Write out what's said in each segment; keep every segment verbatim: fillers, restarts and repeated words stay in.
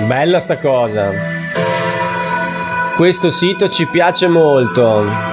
Bella sta cosa. Questo sito ci piace molto.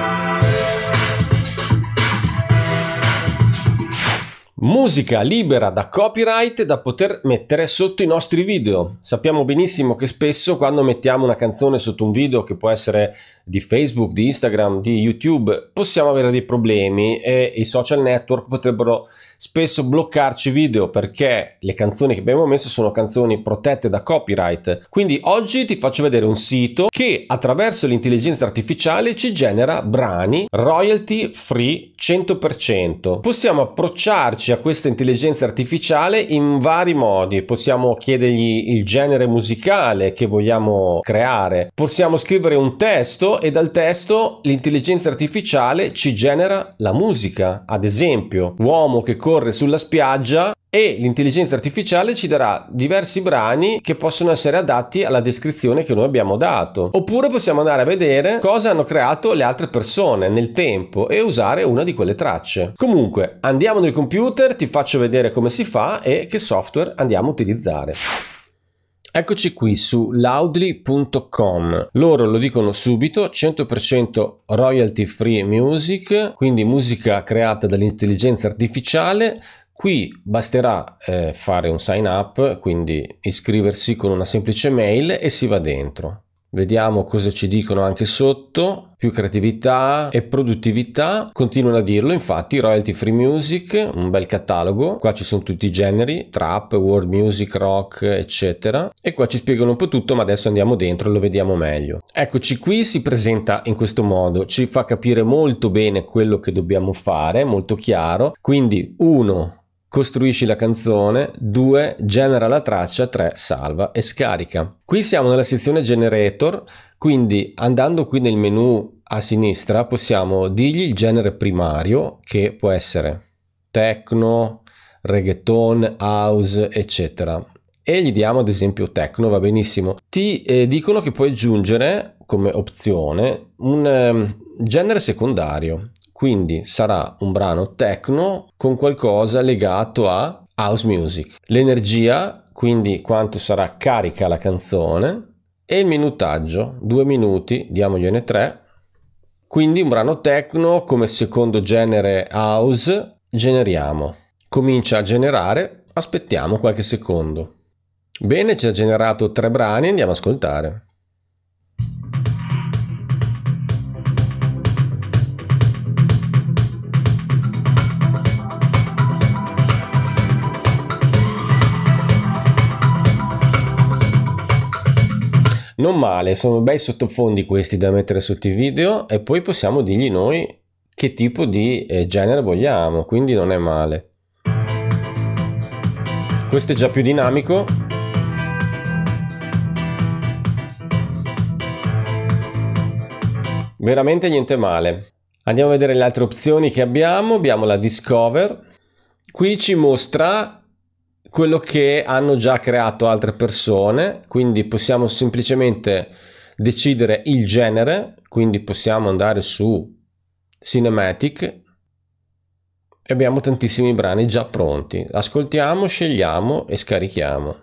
Musica libera da copyright da poter mettere sotto i nostri video. Sappiamo benissimo che spesso quando mettiamo una canzone sotto un video, che può essere di Facebook, di Instagram, di YouTube, possiamo avere dei problemi e i social network potrebbero spesso bloccarci video perché le canzoni che abbiamo messo sono canzoni protette da copyright. Quindi oggi ti faccio vedere un sito che attraverso l'intelligenza artificiale ci genera brani royalty free cento per cento. Possiamo approcciarci a questa intelligenza artificiale in vari modi. Possiamo chiedergli il genere musicale che vogliamo creare, possiamo scrivere un testo e dal testo l'intelligenza artificiale ci genera la musica, ad esempio uomo che corre sulla spiaggia, e l'intelligenza artificiale ci darà diversi brani che possono essere adatti alla descrizione che noi abbiamo dato. Oppure possiamo andare a vedere cosa hanno creato le altre persone nel tempo e usare una di quelle tracce. Comunque andiamo nel computer, ti faccio vedere come si fa e che software andiamo a utilizzare. Eccoci qui su loudly punto com. Loro lo dicono subito: cento per cento royalty free music, quindi musica creata dall'intelligenza artificiale. Qui basterà eh, fare un sign up, quindi iscriversi con una semplice mail e si va dentro. Vediamo cosa ci dicono anche sotto. Più creatività e produttività, continuano a dirlo, infatti royalty free music, un bel catalogo, qua ci sono tutti i generi, trap, world music, rock, eccetera, e qua ci spiegano un po' tutto, ma adesso andiamo dentro e lo vediamo meglio. Eccoci qui, si presenta in questo modo, ci fa capire molto bene quello che dobbiamo fare, molto chiaro. Quindi uno, costruisci la canzone, due, genera la traccia, tre, salva e scarica. Qui siamo nella sezione generator, quindi andando qui nel menu a sinistra possiamo dirgli il genere primario, che può essere techno, reggaeton, house, eccetera. E gli diamo ad esempio techno, va benissimo. Ti eh, dicono che puoi aggiungere come opzione un eh, genere secondario. Quindi sarà un brano techno con qualcosa legato a house music. L'energia, quindi quanto sarà carica la canzone, e il minutaggio, due minuti, diamogliene tre. Quindi un brano techno come secondo genere house, generiamo. Comincia a generare, aspettiamo qualche secondo. Bene, ci ha generato tre brani, andiamo ad ascoltare. Non male, sono bei sottofondi questi da mettere sotto i video, e poi possiamo dirgli noi che tipo di eh, genere vogliamo, quindi non è male. Questo è già più dinamico. Veramente niente male. Andiamo a vedere le altre opzioni che abbiamo. Abbiamo la Discover. Qui ci mostra quello che hanno già creato altre persone, quindi possiamo semplicemente decidere il genere, quindi possiamo andare su Cinematic e abbiamo tantissimi brani già pronti. Ascoltiamo, scegliamo e scarichiamo.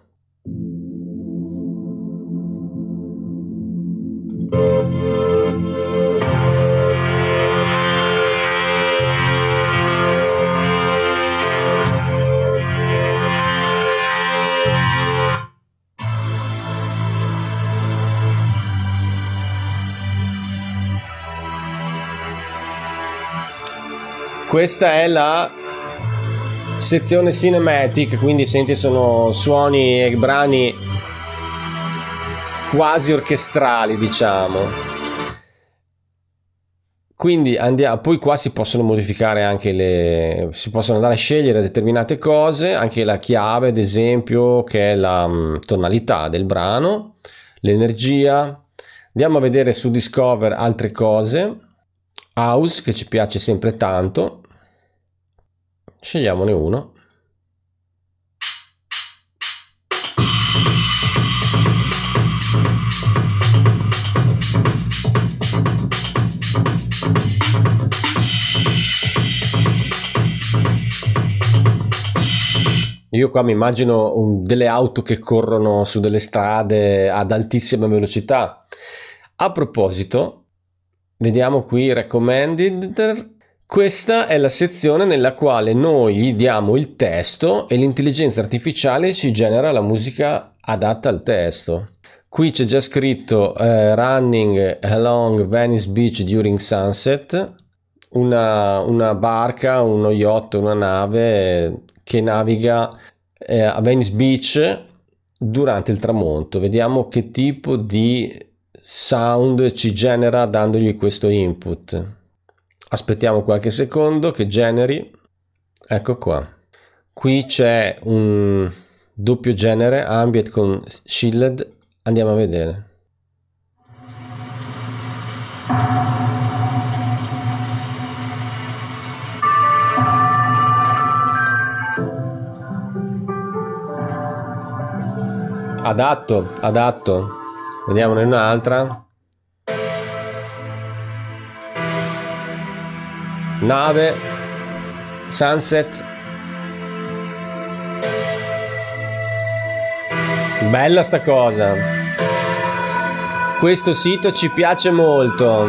Questa è la sezione Cinematic, quindi senti, sono suoni e brani quasi orchestrali, diciamo. Quindi andiamo, poi qua si possono modificare anche le, si possono andare a scegliere determinate cose, anche la chiave ad esempio, che è la um, tonalità del brano, l'energia. Andiamo a vedere su Discover altre cose. House, che ci piace sempre tanto, scegliamone uno. Io qua mi immagino un, delle auto che corrono su delle strade ad altissima velocità. A proposito, vediamo qui recommended. Questa è la sezione nella quale noi gli diamo il testo e l'intelligenza artificiale ci genera la musica adatta al testo. Qui c'è già scritto uh, running along Venice Beach during sunset, una, una barca, uno yacht, una nave che naviga eh, a Venice Beach durante il tramonto. Vediamo che tipo di sound ci genera dandogli questo input. Aspettiamo qualche secondo che generi. Ecco qua. Qui c'è un doppio genere, ambient con shielded. Andiamo a vedere. Adatto, adatto. Vediamone un'altra. Nave, sunset. Bella sta cosa. Questo sito ci piace molto.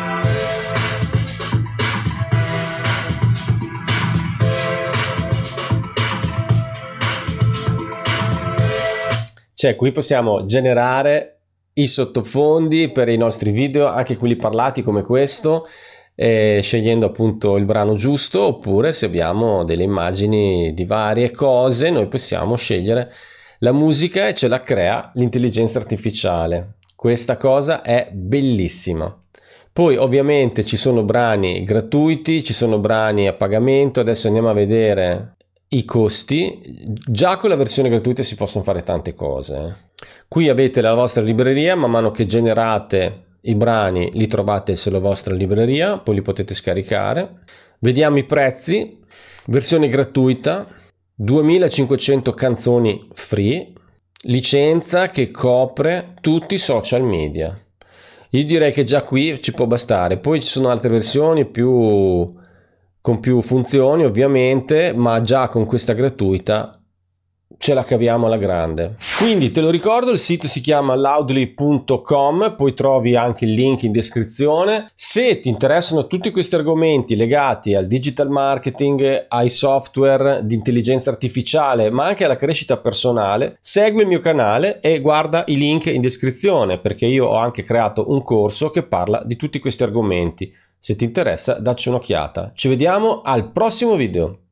Cioè, qui possiamo generare i sottofondi per i nostri video, anche quelli parlati come questo, eh, scegliendo appunto il brano giusto, oppure se abbiamo delle immagini di varie cose, noi possiamo scegliere la musica e ce la crea l'intelligenza artificiale. Questa cosa è bellissima. Poi ovviamente ci sono brani gratuiti, ci sono brani a pagamento. Adesso andiamo a vedere i costi. Già con la versione gratuita si possono fare tante cose. Qui avete la vostra libreria, man mano che generate i brani li trovate sulla vostra libreria, poi li potete scaricare. Vediamo i prezzi. Versione gratuita, duemilacinquecento canzoni free, licenza che copre tutti i social media. Io direi che già qui ci può bastare. Poi ci sono altre versioni più con più funzioni ovviamente, ma già con questa gratuita ce la caviamo alla grande. Quindi te lo ricordo, il sito si chiama loudly punto com, poi trovi anche il link in descrizione. Se ti interessano tutti questi argomenti legati al digital marketing, ai software di intelligenza artificiale, ma anche alla crescita personale, segui il mio canale e guarda i link in descrizione, perché io ho anche creato un corso che parla di tutti questi argomenti. Se ti interessa, dacci un'occhiata. Ci vediamo al prossimo video.